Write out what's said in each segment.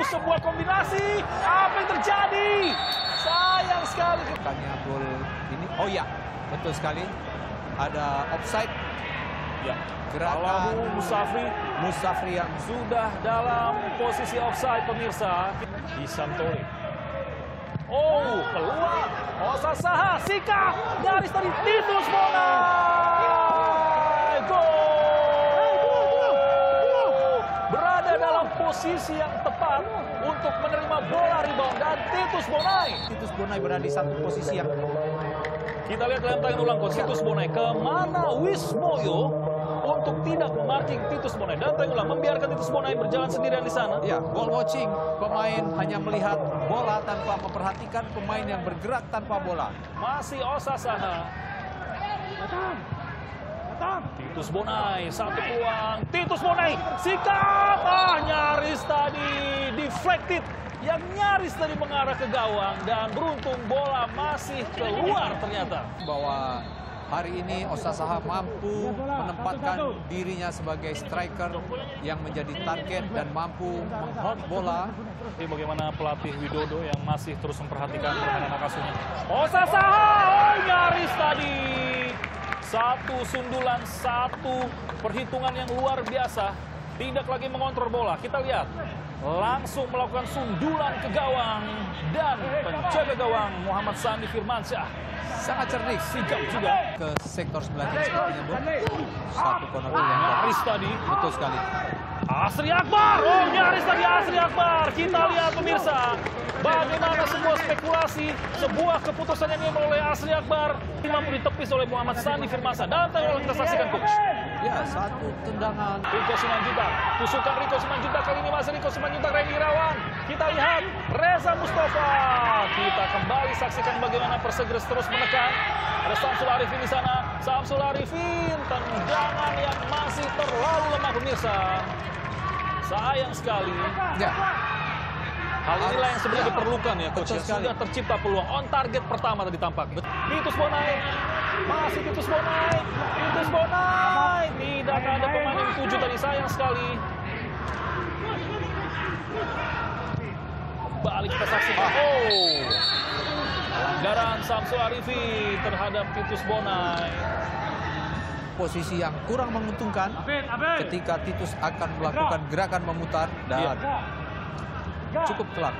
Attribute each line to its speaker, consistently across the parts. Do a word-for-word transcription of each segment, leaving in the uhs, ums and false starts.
Speaker 1: sebuah kombinasi. Apa yang terjadi? Sayang sekali.
Speaker 2: Bukannya gol ini. Oh ya, betul sekali. Ada offside.
Speaker 1: Ya.
Speaker 2: Gerakan
Speaker 1: Allahu Musafri.
Speaker 2: Musafri yang
Speaker 1: Sudah dalam posisi offside pemirsa. Di Santore. Oh, keluar. Osasaha, Sika. Nyaris tadi Titus Bonai. Gol. Berada dalam posisi yang tepat untuk menerima bola rebound dan Titus Bonai.
Speaker 2: Titus Bonai berada di satu posisi yang
Speaker 1: Kita lihat dalam tayangan ulang coach Titus Bonai. Kemana Wismoyo untuk tidak memarking Titus Bonai. Dan tayangan ulang membiarkan Titus Bonai berjalan sendirian di sana.
Speaker 2: ya ball watching. Pemain hanya melihat bola tanpa memperhatikan pemain yang bergerak tanpa bola.
Speaker 1: Masih Osasaha. Titus Bonai, satu peluang. Titus Bonai, sikap. Ah, nyaris tadi deflected. Yang nyaris tadi mengarah ke gawang. Dan beruntung bola masih keluar ternyata.
Speaker 2: Bahwa hari ini Osasaha mampu menempatkan dirinya sebagai striker yang menjadi target dan mampu menghold bola.
Speaker 1: Ini bagaimana pelatih Widodo yang masih terus memperhatikan permainan anak asuhnya. Osasaha, oh, nyaris tadi. Satu sundulan, satu perhitungan yang luar biasa. Tidak lagi mengontrol bola. Kita lihat. Langsung melakukan sundulan ke gawang. Dan penjaga gawang Muhammad Sandi Firmansyah.
Speaker 2: Sangat cerdik,
Speaker 1: Sigap juga.
Speaker 2: ke sektor sebelah kiri sepertinya, Bro. Satu corner yang
Speaker 1: Nyaris tadi.
Speaker 2: betul sekali.
Speaker 1: Asri Akbar. Oh, nyaris tadi Asri Akbar. Kita lihat pemirsa. Bagaimana sebuah spekulasi, sebuah keputusan yang diambil oleh Asri Akbar. Mampu ditepis oleh Muhammad Sandi Firmansyah. Dan tayangan kita saksikan, coach.
Speaker 2: Ya, satu tendangan.
Speaker 1: Riko Simanjuntak. Tusukan Riko Simanjuntak. Kali ini masih Riko Simanjuntak. Reni Irawan. Kita lihat Reza Mustafa. Kita kembali saksikan bagaimana Persegres terus menekan. Ada Samsul Arifin di sana. Samsul Arifin. Tendangan yang masih terlalu lemah pemirsa. Sayang sekali.
Speaker 2: Ya,
Speaker 1: Hal inilah yang sebenarnya diperlukan ya, coach.
Speaker 2: Betul
Speaker 1: Ya.
Speaker 2: sekali.
Speaker 1: Sudah tercipta peluang. On target pertama tadi tampak. Titus Bonai. Masih Titus Bonai. Titus Bonai. Tidak ada pemain yang tujuh tadi. Sayang sekali. Kembali kita saksikan. Oh. Pelanggaran Samsul Arifin terhadap Titus Bonai.
Speaker 2: posisi yang kurang menguntungkan ketika Titus akan melakukan gerakan memutar dan cukup telak.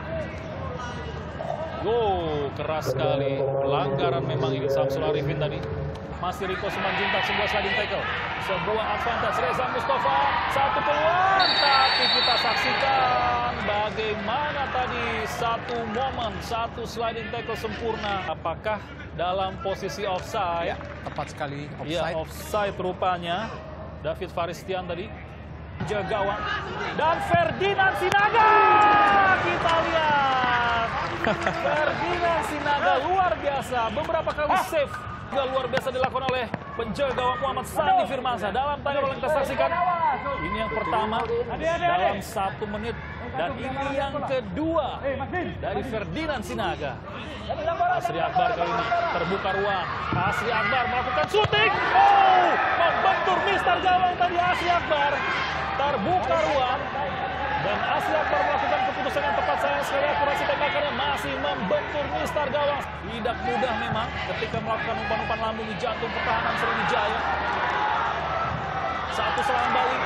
Speaker 1: Go, keras sekali. Pelanggaran memang ini Samsul Arifin tadi. Masih Riko Simanjuntak, sebuah sliding tackle. Sebuah advantage Reza Mustafa. Satu peluang, tapi kita saksikan bagaimana tadi satu momen, satu sliding tackle sempurna. Apakah dalam posisi offside?
Speaker 2: Ya, tepat sekali
Speaker 1: Iya,
Speaker 2: offside.
Speaker 1: offside rupanya. David Faristian tadi. Jaga gawang. Dan Ferdinand Sinaga. Kita lihat. Ferdinand Sinaga luar biasa. Beberapa kali save juga luar biasa dilakukan oleh penjaga gawang Muhammad Sandi Firmansyah. Dalam tayangan yang kita saksikan. Ini yang pertama dalam satu menit. Dan ini yang kedua dari Ferdinand Sinaga. Asri Akbar kali ini terbuka ruang. Asri Akbar melakukan syuting. Oh, membentur mister gawang tadi Asri Akbar. Terbuka ruang. Dan Asri Akbar melakukan keputusan yang tepat. Sayang sekali akurasi tembakannya masih membentur mister gawang. Tidak mudah memang ketika melakukan umpan-umpan lambung di jantung pertahanan Sriwijaya. Satu serangan balik.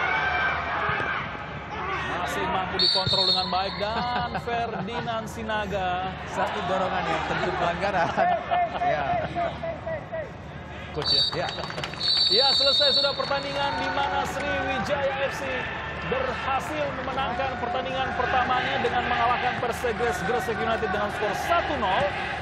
Speaker 1: Masih mampu dikontrol dengan baik. Dan Ferdinand Sinaga.
Speaker 2: Satu dorongan yang tentu pelanggaran. Ya.
Speaker 1: Coach ya?
Speaker 2: Ya.
Speaker 1: Ya, selesai sudah pertandingan di mana Sriwijaya F C berhasil memenangkan pertandingan pertamanya dengan mengalahkan Persegres Gresik United dengan skor satu nol.